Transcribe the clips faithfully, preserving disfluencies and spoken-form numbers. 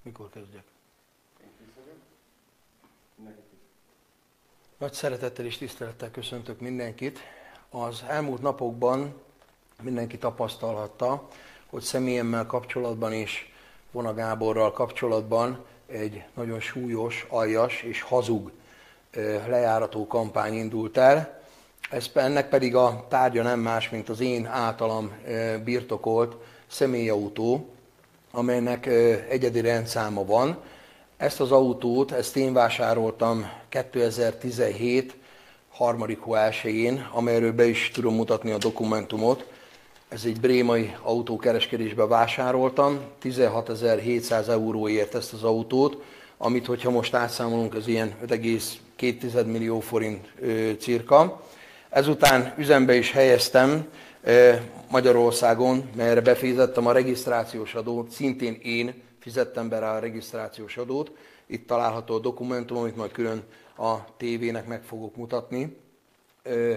Mikor kezdjek? Nagy szeretettel és tisztelettel köszöntök mindenkit. Az elmúlt napokban mindenki tapasztalhatta, hogy személyemmel kapcsolatban és Vona Gáborral kapcsolatban egy nagyon súlyos, aljas és hazug lejárató kampány indult el. Ez, ennek pedig a tárgya nem más, mint az én általam birtokolt személyautó, amelynek egyedi rendszáma van. Ezt az autót, ezt én vásároltam kétezer-tizenhét. harmadik hó elsején, amelyről be is tudom mutatni a dokumentumot. Ez egy brémai autókereskedésbe vásároltam, tizenhatezer-hétszáz euróért ezt az autót, amit, hogyha most átszámolunk, az ilyen öt egész két millió forint ö, cirka. Ezután üzembe is helyeztem ö, Magyarországon, melyre befizettem a regisztrációs adót, szintén én fizettem be rá a regisztrációs adót. Itt található a dokumentum, amit majd külön a tévének meg fogok mutatni. Ö,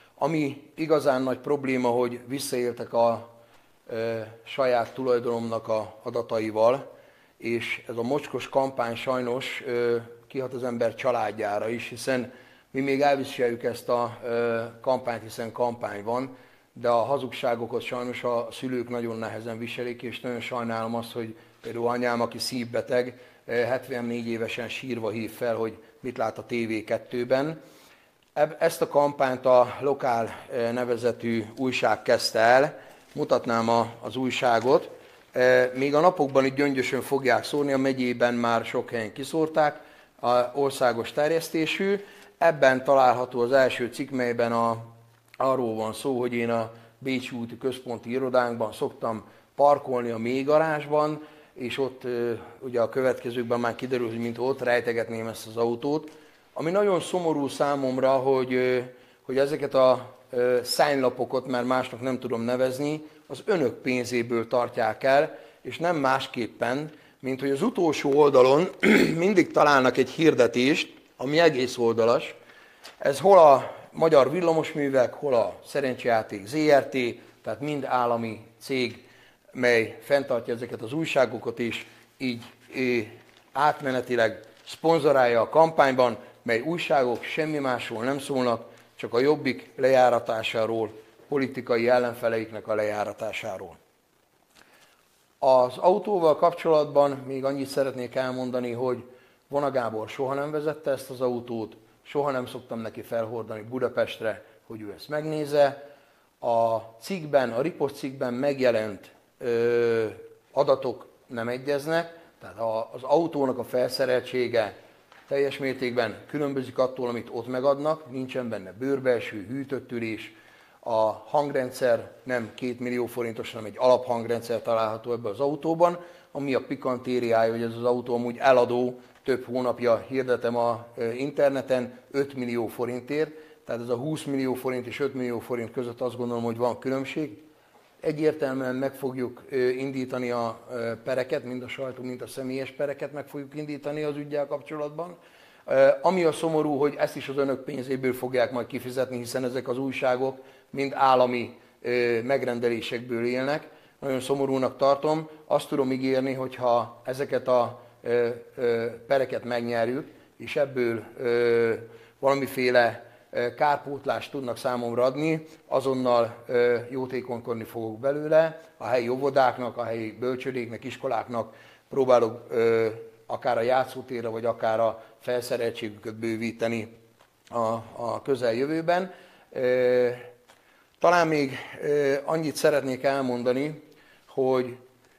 ami igazán nagy probléma, hogy visszaéltek a ö, saját tulajdonomnak a adataival, és ez a mocskos kampány sajnos ö, kihat az ember családjára is, hiszen mi még elviseljük ezt a ö, kampányt, hiszen kampány van, de a hazugságokat sajnos a szülők nagyon nehezen viselik, és nagyon sajnálom azt, hogy például anyám, aki szívbeteg, hetvennégy évesen sírva hív fel, hogy mit lát a té vé kettőben. Ezt a kampányt a Lokál nevezetű újság kezdte el, mutatnám a, az újságot. Még a napokban itt gyöngyösön fogják szórni, a megyében már sok helyen kiszórták, a országos terjesztésű. Ebben található az első cikk, melyben a, arról van szó, hogy én a Bécsi úti központi irodánkban szoktam parkolni a mélygarázsban, és ott ugye a következőkben már kiderül, hogy mint ott rejtegetném ezt az autót. Ami nagyon szomorú számomra, hogy, hogy ezeket a szárnylapokat, mert másnak nem tudom nevezni, az önök pénzéből tartják el, és nem másképpen, mint hogy az utolsó oldalon mindig találnak egy hirdetést, ami egész oldalas. Ez hol a Magyar Villamosművek, hol a Szerencsejáték zé er té, tehát mind állami cég, mely fenntartja ezeket az újságokat, és így átmenetileg szponzorálja a kampányban, mely újságok semmi másról nem szólnak, csak a Jobbik lejáratásáról, politikai ellenfeleiknek a lejáratásáról. Az autóval kapcsolatban még annyit szeretnék elmondani, hogy Vona Gábor soha nem vezette ezt az autót, soha nem szoktam neki felhordani Budapestre, hogy ő ezt megnézze. A cikkben, a riposzt cikkben megjelent ö, adatok nem egyeznek, tehát az autónak a felszereltsége teljes mértékben különbözik attól, amit ott megadnak, nincsen benne bőrbelső, hűtött ülés, a hangrendszer nem két millió forintos, hanem egy alaphangrendszer található ebben az autóban, ami a pikantériája, hogy ez az autó amúgy eladó, több hónapja hirdetem a interneten, öt millió forintért, tehát ez a húsz millió forint és öt millió forint között azt gondolom, hogy van különbség. Egyértelműen meg fogjuk indítani a pereket, mind a sajtó, mind a személyes pereket meg fogjuk indítani az üggyel kapcsolatban. Ami a szomorú, hogy ezt is az önök pénzéből fogják majd kifizetni, hiszen ezek az újságok mind állami megrendelésekből élnek. Nagyon szomorúnak tartom. Azt tudom ígérni, hogyha ezeket a pereket megnyerjük, és ebből valamiféle kárpótlást tudnak számomra adni, azonnal jótékonykodni fogok belőle, a helyi óvodáknak, a helyi bölcsődéknek, iskoláknak próbálok akár a játszótérre, vagy akár a felszereltségüket bővíteni a, a közeljövőben. Talán még annyit szeretnék elmondani, hogy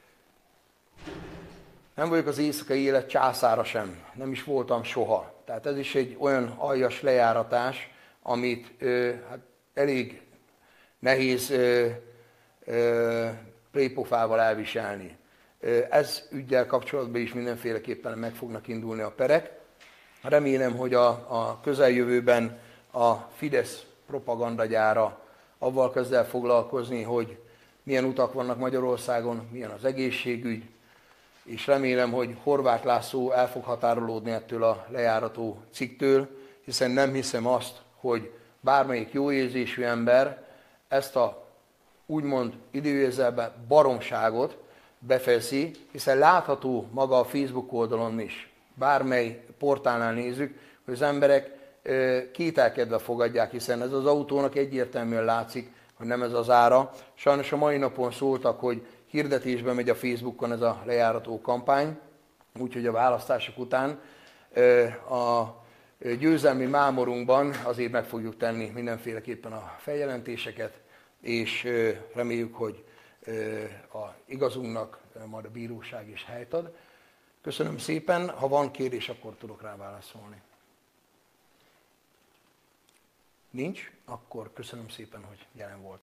nem vagyok az éjszakai élet császára sem, nem is voltam soha. Tehát ez is egy olyan aljas lejáratás, amit ö, hát elég nehéz ö, ö, plépofával elviselni. Ö, ez üggyel kapcsolatban is mindenféleképpen meg fognak indulni a perek. Remélem, hogy a, a közeljövőben a Fidesz propagandagyára avval kezd el foglalkozni, hogy milyen utak vannak Magyarországon, milyen az egészségügy, és remélem, hogy Horváth László el fog határolódni ettől a lejárató cikktől, hiszen nem hiszem azt, hogy bármelyik jóérzésű ember ezt a úgymond idézőjelben baromságot befeszi, hiszen látható maga a Facebook oldalon is, bármely portálnál nézzük, hogy az emberek kételkedve fogadják, hiszen ez az autónak egyértelműen látszik, hogy nem ez az ára. Sajnos a mai napon szóltak, hogy hirdetésbe megy a Facebookon ez a lejárató kampány, úgyhogy a választások után a győzelmi mámorunkban azért meg fogjuk tenni mindenféleképpen a feljelentéseket, és reméljük, hogy a igazunknak majd a bíróság is helyt ad. Köszönöm szépen, ha van kérdés, akkor tudok rá válaszolni. Nincs? Akkor köszönöm szépen, hogy jelen volt.